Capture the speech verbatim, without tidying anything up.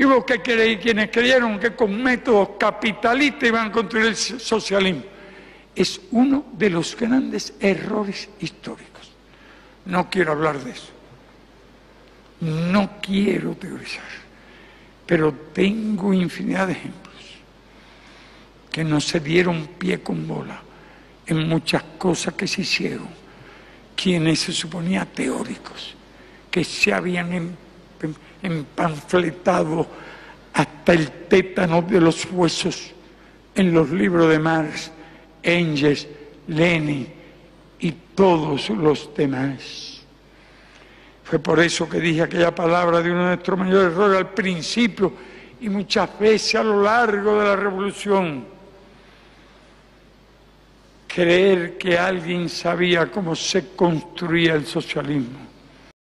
Y hubo que creer, quienes creyeron que con métodos capitalistas iban a construir el socialismo. Es uno de los grandes errores históricos. No quiero hablar de eso. No quiero teorizar. Pero tengo infinidad de ejemplos que no se dieron pie con bola en muchas cosas que se hicieron. Quienes se suponía teóricos, que se habían empanfletado hasta el tétano de los huesos en los libros de Marx, Engels, Lenin y todos los demás. Fue por eso que dije aquella palabra de uno de nuestros mayores errores al principio y muchas veces a lo largo de la revolución. Creer que alguien sabía cómo se construía el socialismo.